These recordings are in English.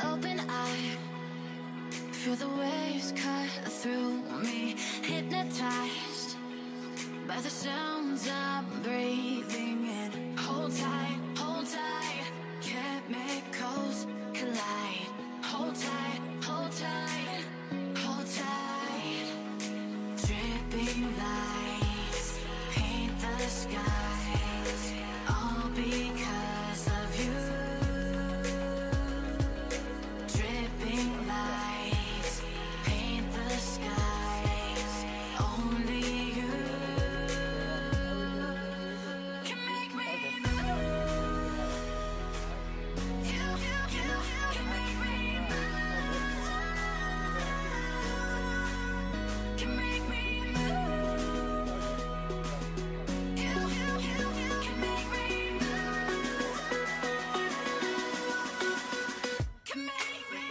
open eye, feel the waves cut through me, hypnotized by the sounds I'm breathing in. Hold tight, chemicals collide. Hold tight, hold tight, hold tight. Dripping lights paint the skies, all because of you. Dripping lights paint the skies, only you can make me move. You can make me move. Can make me move. You can make me move. Can make me.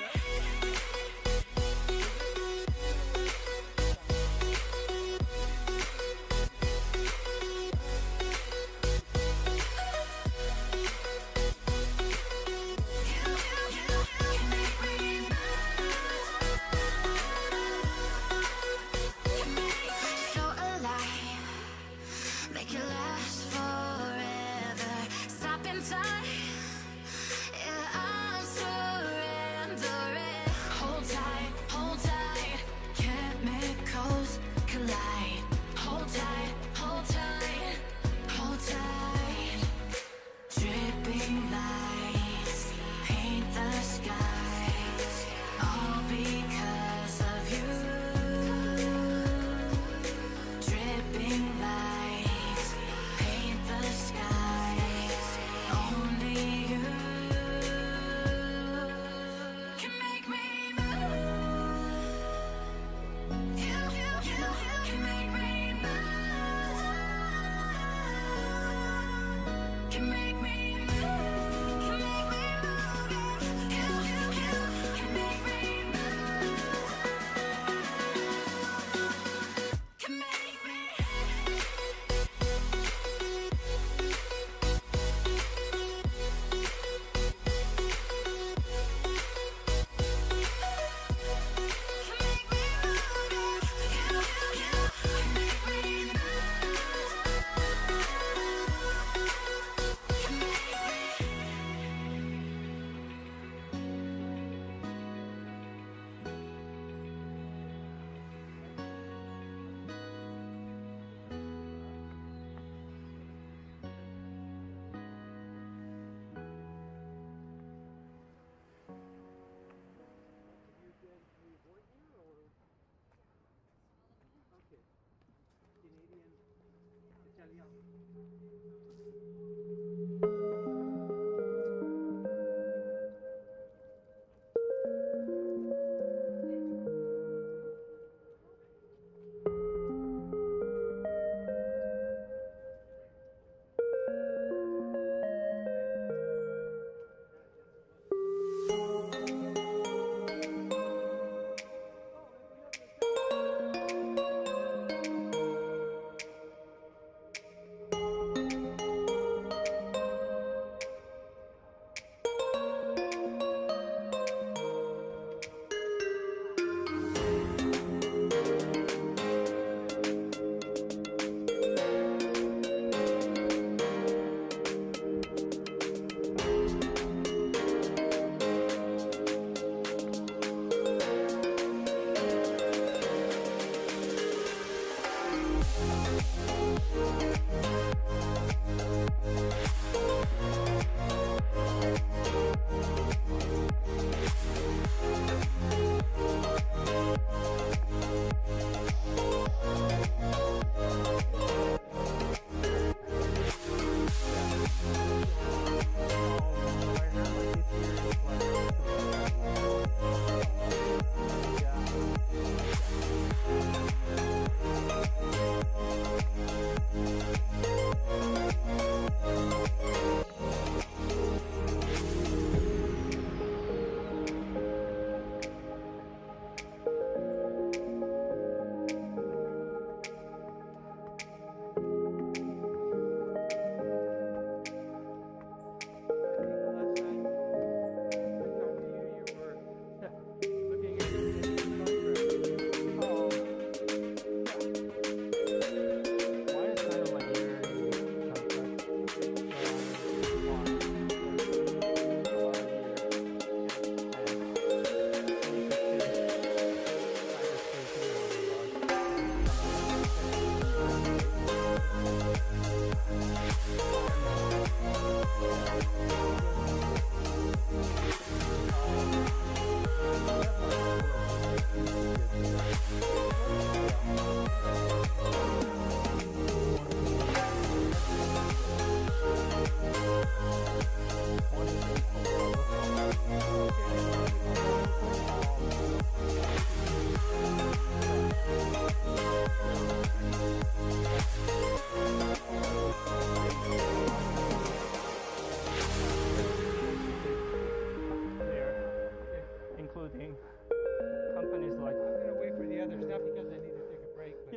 So alive, make it last forever. Stop in time, yeah, I'm surrendering. Hold tight, chemicals collide. Hold tight, hold tight, hold tight. Dripping lights paint the skies, all because of you. Dripping lights paint the skies, only you can make me move. You can make me move. Can make me move. Can make me move. You can make me move. Can make me.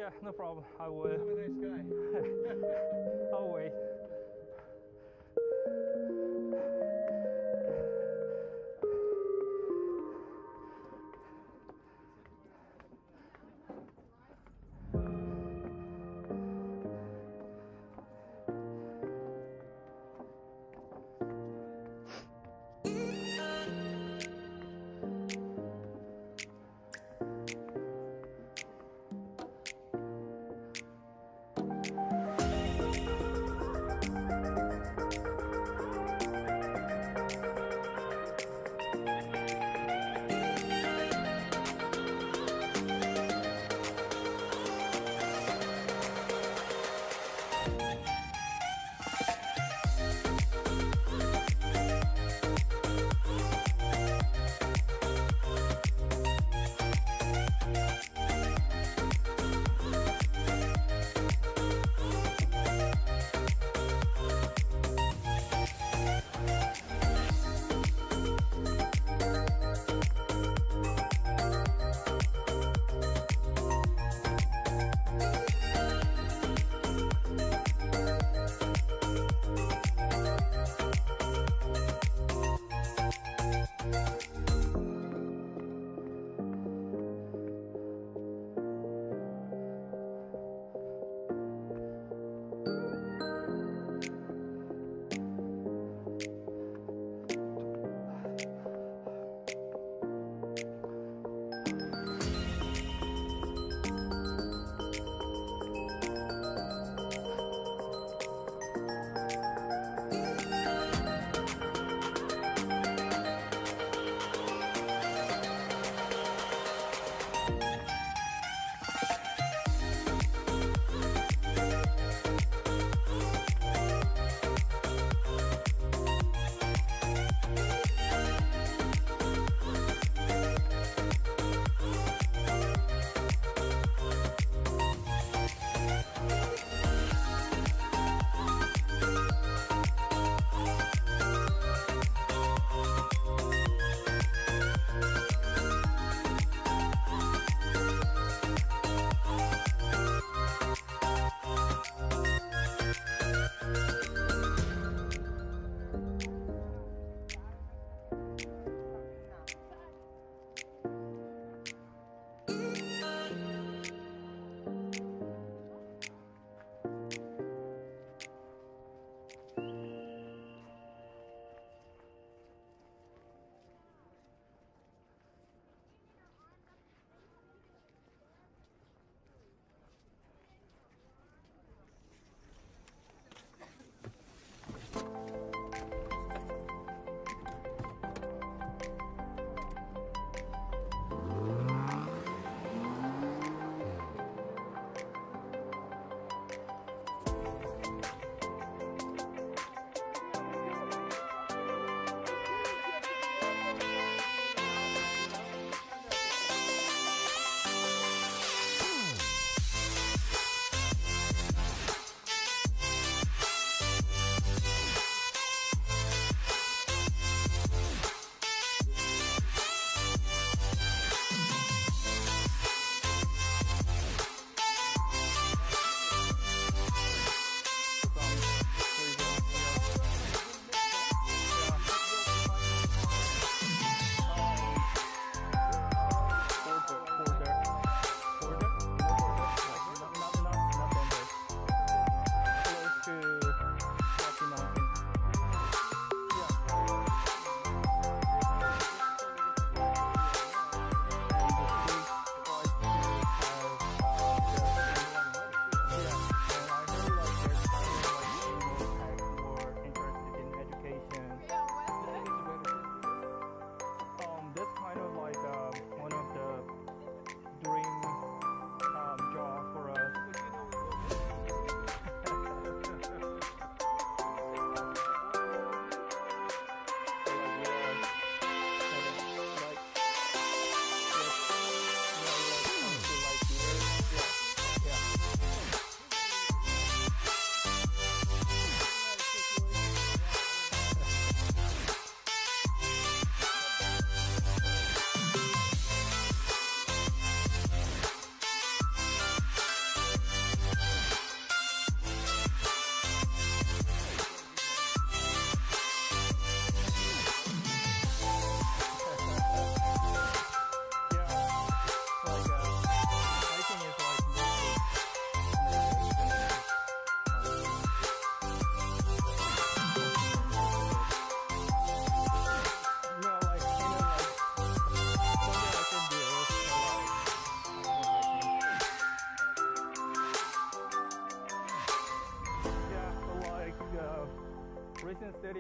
Yeah, no problem. I will. I'm a nice guy. I'll wait.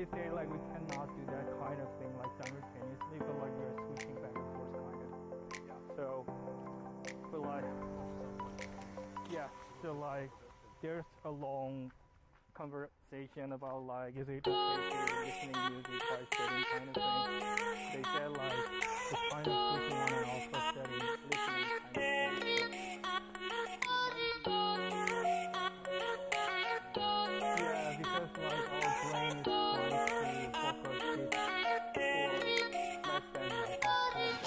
they say like we cannot do that kind of thing like simultaneously, but like we're switching back and forth kind of. Yeah. So, but like, yeah. So like, there's a long conversation about like, is it okay to listening music by setting kind of thing? They said like, it's kind of switching on and off by setting listening kind of thing. Yeah, because like our brain is trying to focus it for less than like a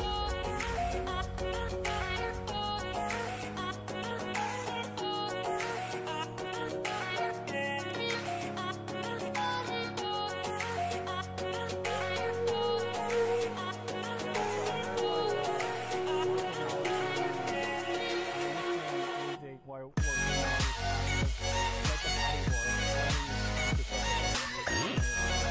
while working on this kind of like a body work.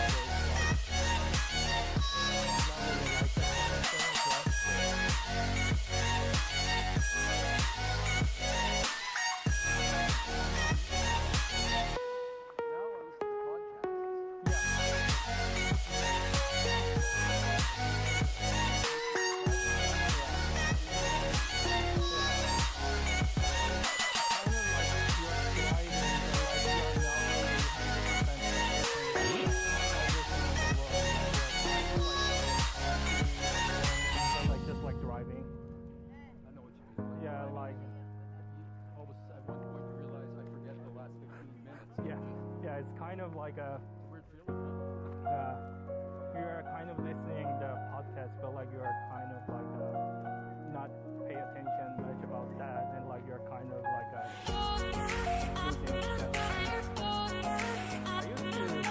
Yeah, it's kind of like a weird feeling. You're kind of listening the podcast, but like you're kind of like not pay attention much about that, and like you're kind of like losing that. I used to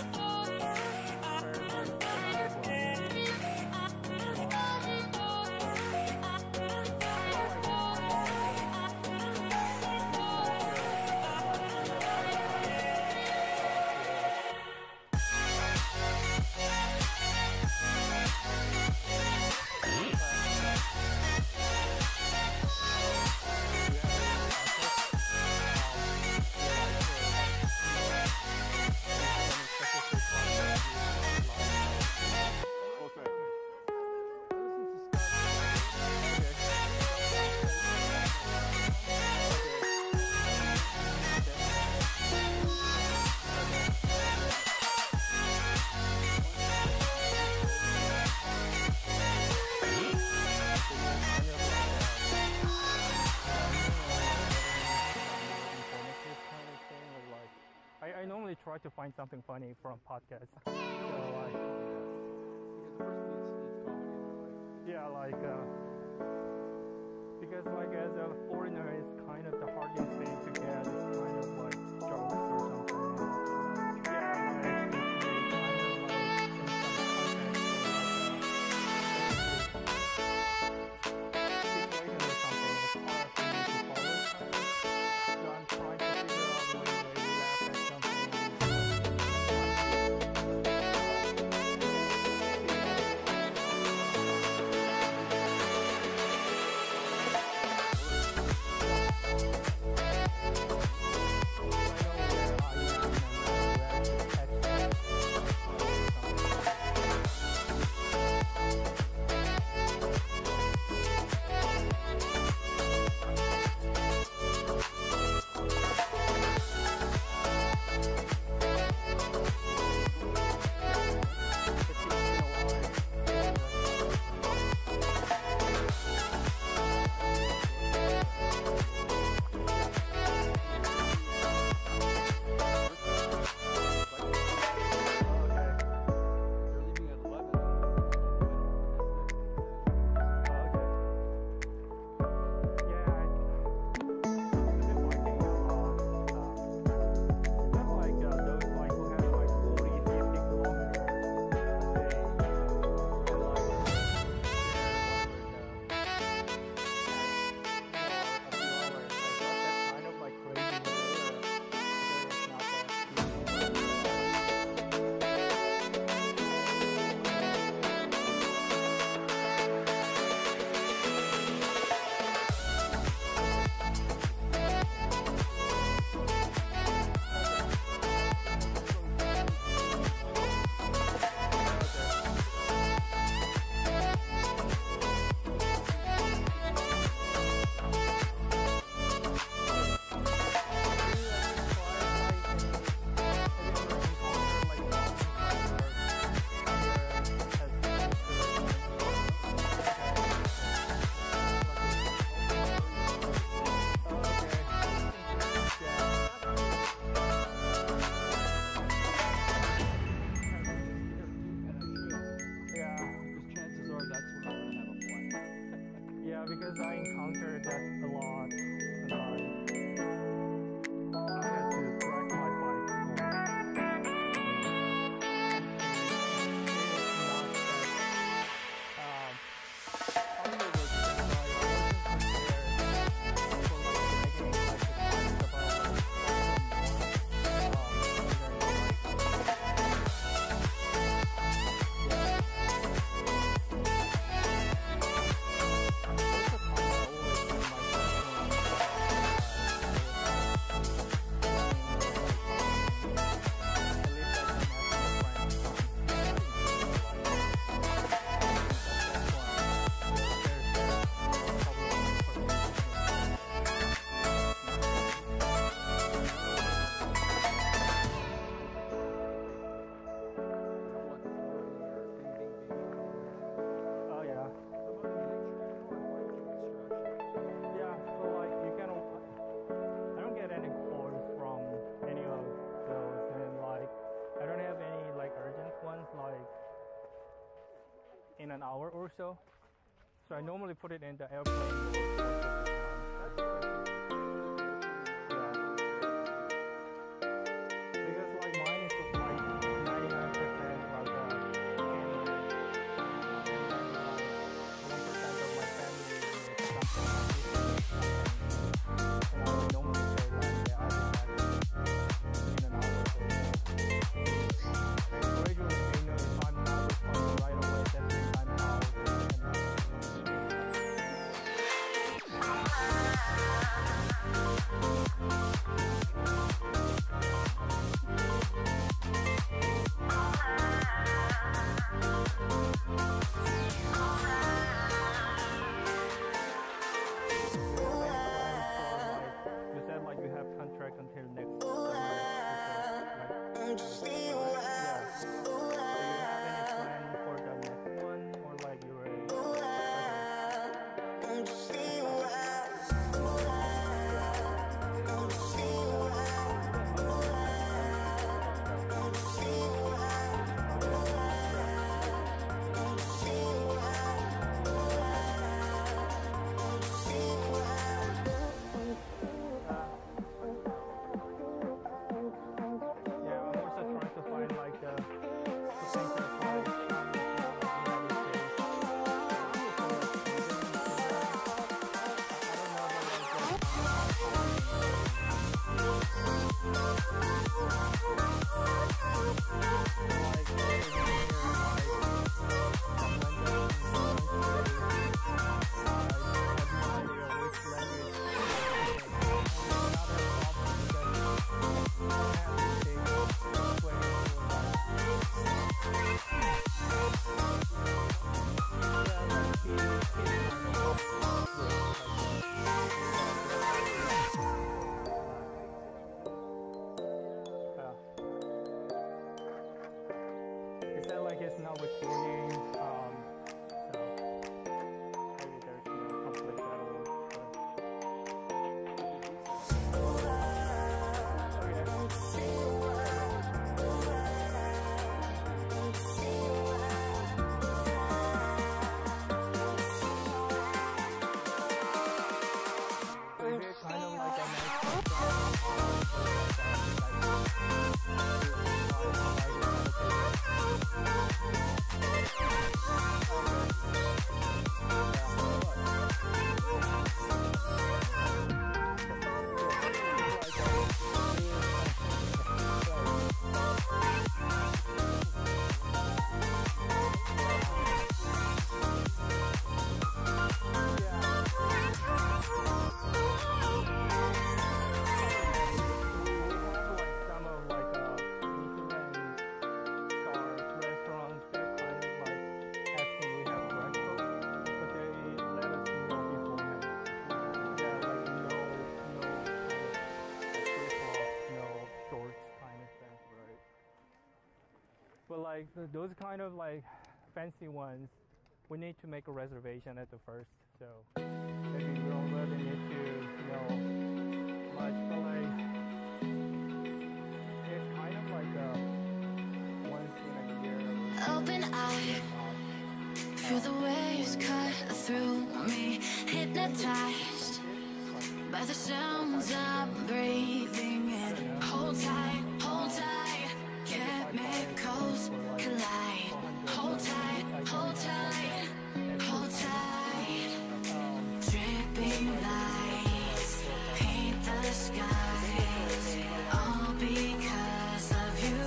I normally try to find something funny from podcasts. So like, because the person needs comedy. Yeah, like because like as a foreigner, it's kind of the hardest thing to get. It's kind of like jokes or something. Yeah, like, Yeah, because I encountered that a lot, and I had to correct my bike for in an hour or so. So I normally put it in the airplane mode most of the time. Yeah. Because like mine is like 99% like camera, and then 1% of my family is something like this. And I would normally say like, yeah, I do that in an hour or so. And gradually they know if I'm not responding right away, that means I'm out. You said like you have contract until next summer. Yeah. So do you have any plan for the next one, or like you were? It's not recording, so maybe there's no conflict at all. So is it kind of like a nice But like those kind of like fancy ones, we need to make a reservation at the first. So maybe we don't really need to know much, but like it's kind of like a once in a year. Open eye, feel the waves cut through me, hypnotized by the sounds I'm breathing in. Hold tight, chemicals collide. Hold tight, hold tight, hold tight. Dripping lights paint the skies, all because of you.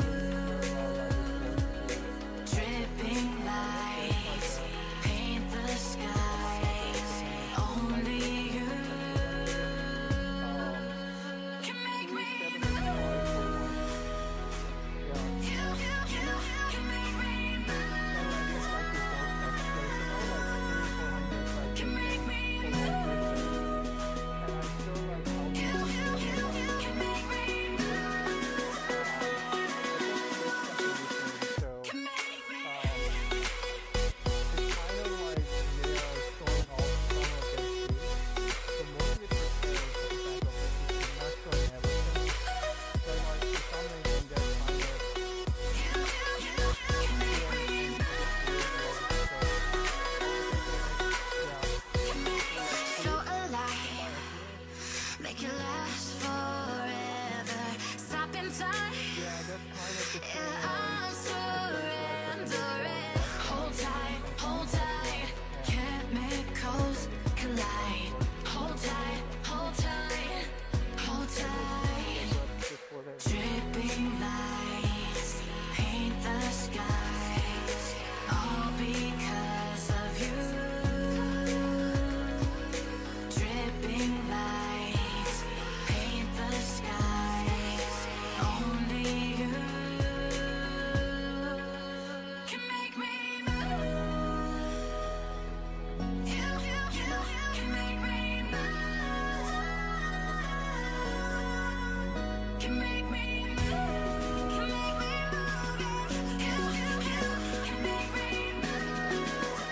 Dripping lights paint the skies, only you can make me move. You can make me move. Can make me move. You can make me move. Can make me so alive, make it last forever. Stop in time, yeah, I'm surrendering. Hold tight, chemicals collide. Hold tight, hold tight, hold tight. Dripping lights paint the skies, all because of you. Dripping lights paint the skies, only you can make me move. You can make me move. Can make me move. Can make me move. You can make me move.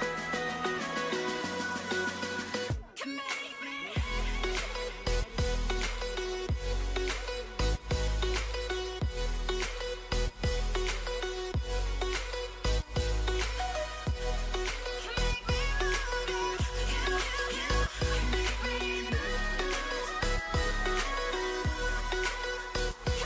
Can make me. Can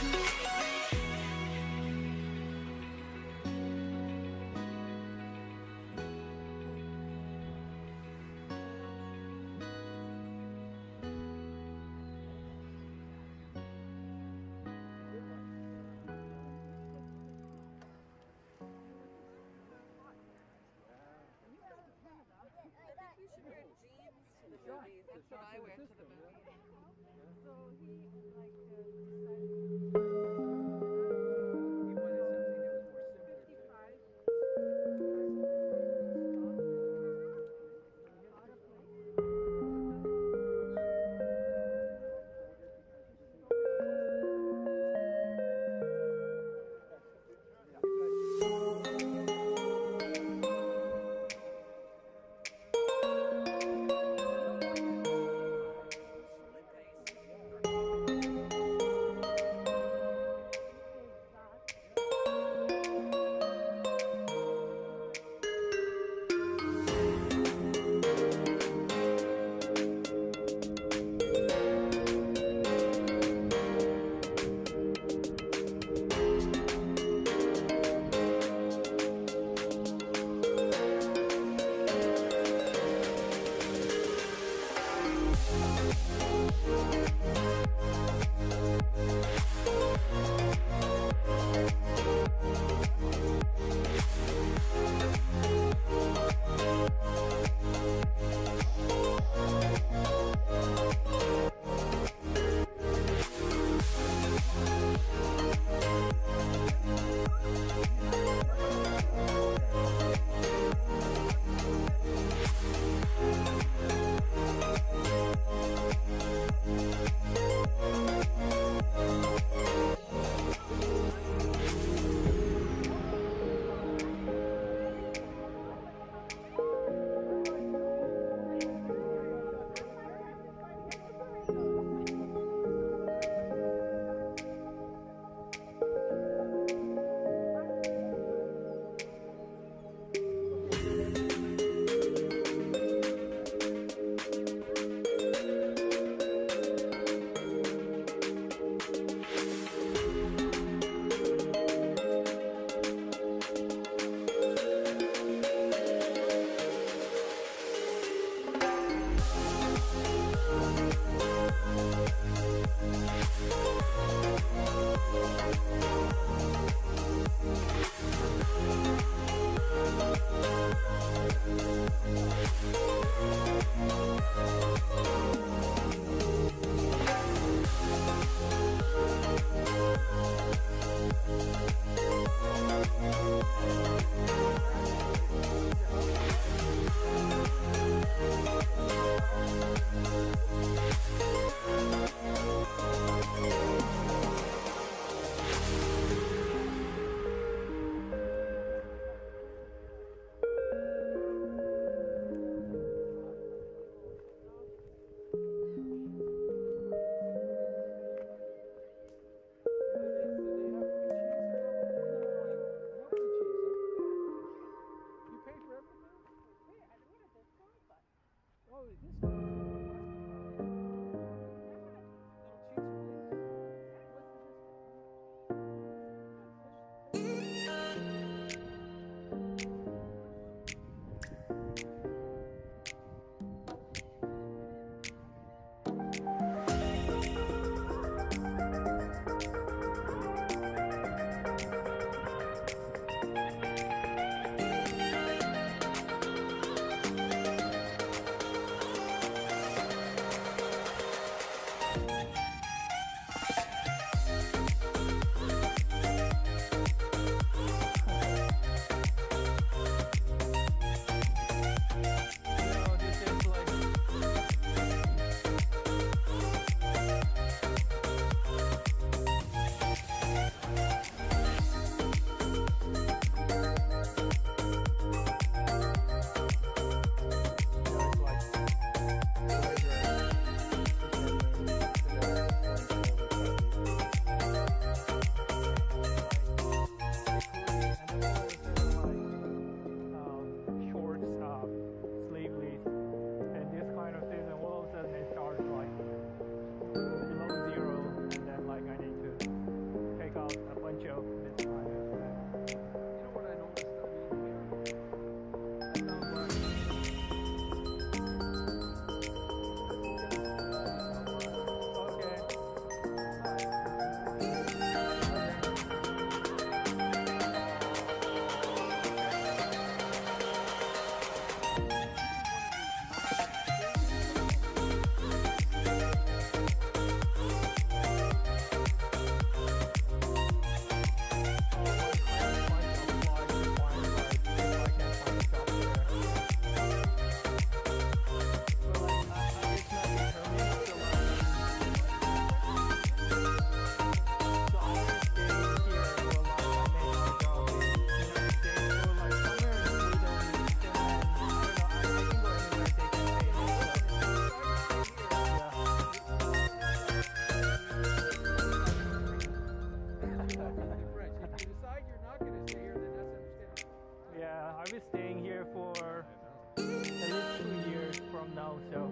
I'll be staying here for at least 2 years from now, so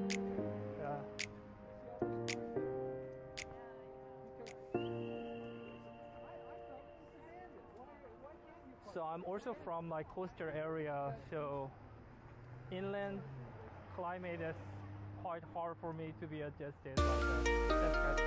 So I'm also from like coastal area, so inland climate is quite hard for me to be adjusted. Like, that's